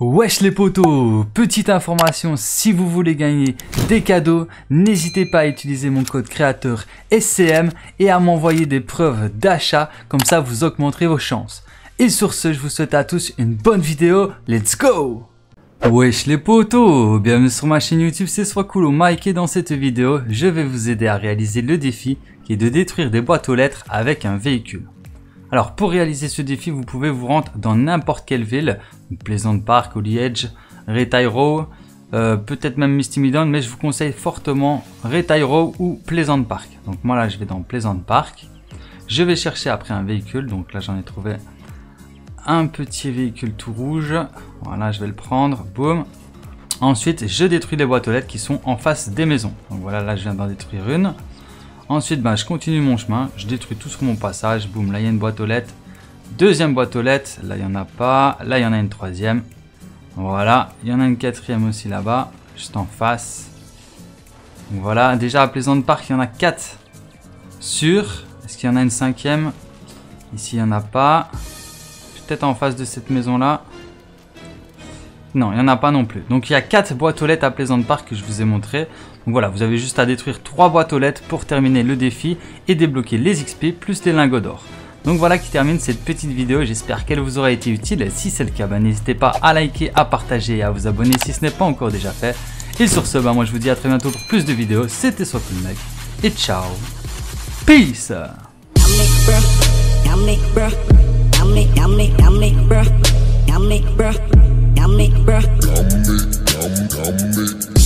Wesh les potos, petite information, si vous voulez gagner des cadeaux, n'hésitez pas à utiliser mon code créateur SCM et à m'envoyer des preuves d'achat, comme ça vous augmenterez vos chances. Et sur ce, je vous souhaite à tous une bonne vidéo, let's go! Wesh les potos, bienvenue sur ma chaîne YouTube, c'est Swacool Mike et dans cette vidéo, je vais vous aider à réaliser le défi qui est de détruire des boîtes aux lettres avec un véhicule. Alors pour réaliser ce défi, vous pouvez vous rendre dans n'importe quelle ville, Pleasant Park, Holy Edge, Retail Row, peut-être même Misty Meadow, mais je vous conseille fortement Retail Row ou Pleasant Park. Donc moi là je vais dans Pleasant Park, je vais chercher après un véhicule, donc là j'en ai trouvé un petit véhicule tout rouge, voilà je vais le prendre, boum. Ensuite je détruis les boîtes aux lettres qui sont en face des maisons, donc voilà là je viens d'en détruire une. Ensuite, je continue mon chemin, je détruis tout sur mon passage, boum, là il y a une boîte aux lettres, deuxième boîte aux lettres, là il n'y en a pas, là il y en a une troisième, voilà, il y en a une quatrième aussi là-bas, juste en face. Donc voilà, déjà à Pleasant Park, il y en a 4 sûrs, est-ce qu'il y en a une cinquième? Ici il n'y en a pas, peut-être en face de cette maison-là. Non, il n'y en a pas non plus. Donc il y a 4 boîtes aux lettres à Pleasant Park que je vous ai montré. Donc voilà, vous avez juste à détruire 3 boîtes aux lettres pour terminer le défi et débloquer les XP plus les lingots d'or. Donc voilà qui termine cette petite vidéo, j'espère qu'elle vous aura été utile. Si c'est le cas, n'hésitez pas à liker, à partager et à vous abonner si ce n'est pas encore déjà fait. Et sur ce, moi je vous dis à très bientôt pour plus de vidéos. C'était Swacool Mike et ciao. Peace. Yummy, bruh.